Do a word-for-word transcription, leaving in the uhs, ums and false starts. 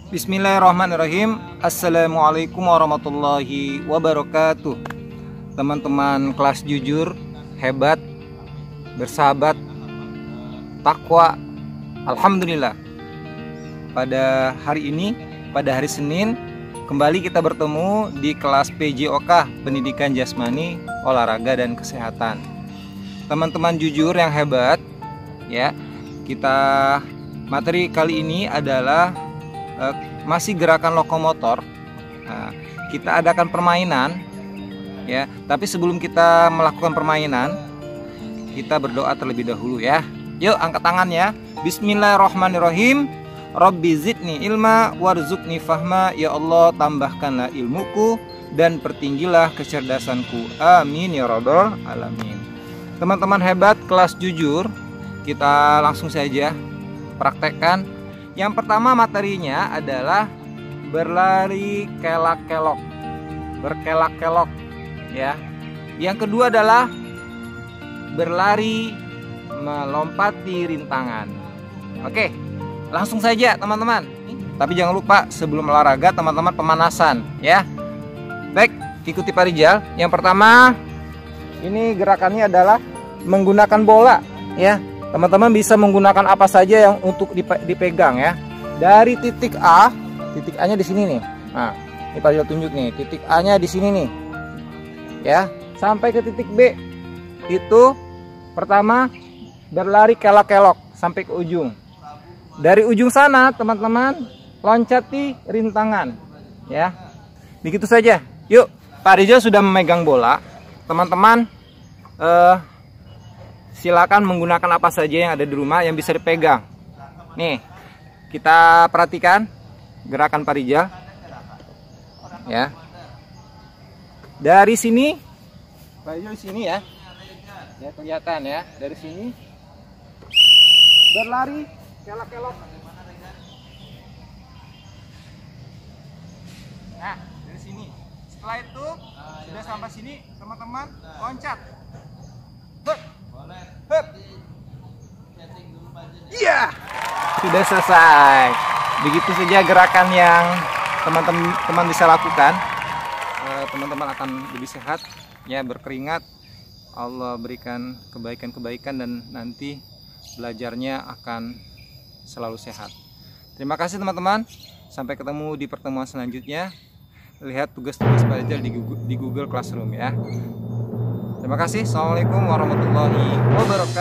Bismillahirrahmanirrahim. Assalamualaikum warahmatullahi wabarakatuh. Teman-teman kelas jujur, hebat, bersahabat, takwa. Alhamdulillah, pada hari ini, pada hari Senin, kembali kita bertemu di kelas P J O K, Pendidikan Jasmani, Olahraga dan Kesehatan. Teman-teman jujur yang hebat, ya, kita materi kali ini adalah uh, masih gerakan lokomotor. Nah, kita adakan permainan, ya. Tapi sebelum kita melakukan permainan, kita berdoa terlebih dahulu, ya. Yuk, angkat tangan, ya. Bismillahirrahmanirrahim. Rabbi zidni ilma warzuqni fahma. Ya Allah, tambahkanlah ilmuku dan pertinggilah kecerdasanku. Amin ya rabbal alamin. Teman-teman hebat kelas jujur, kita langsung saja praktekkan. Yang pertama materinya adalah berlari kelak-kelok, berkelak-kelok, ya. Yang kedua adalah berlari melompati rintangan. Oke, langsung saja teman-teman. Tapi jangan lupa sebelum olahraga teman-teman pemanasan, ya. Baik, ikuti Pak Rijal. Yang pertama, ini gerakannya adalah menggunakan bola, ya. Teman-teman bisa menggunakan apa saja yang untuk dipegang, ya. Dari titik A, titik A-nya di sini nih. Nah, ini Pak Rijal tunjuk nih, titik A-nya di sini nih. Ya, sampai ke titik B. Itu pertama berlari kelak-kelok sampai ke ujung. Dari ujung sana, teman-teman loncati rintangan, ya. Begitu saja. Yuk, Pak Rijal sudah memegang bola. Teman-teman eh, silakan menggunakan apa saja yang ada di rumah yang bisa dipegang. Nih, kita perhatikan gerakan Pak Rijal, ya. Dari sini, Pak Rijal di sini, ya. Ya, kelihatan, ya. Dari sini berlari kelak-kelok. Nah, dari sini. Setelah itu sudah sampai sini, teman-teman loncat. Hup. Hup. Iya. Sudah selesai. Begitu saja gerakan yang teman-teman bisa lakukan. Teman-teman akan lebih sehat, ya, berkeringat. Allah berikan kebaikan-kebaikan dan nanti belajarnya akan selalu sehat. Terima kasih teman-teman. Sampai ketemu di pertemuan selanjutnya. Lihat tugas-tugas belajar di Google, di Google Classroom, ya. Terima kasih. Assalamualaikum warahmatullahi wabarakatuh.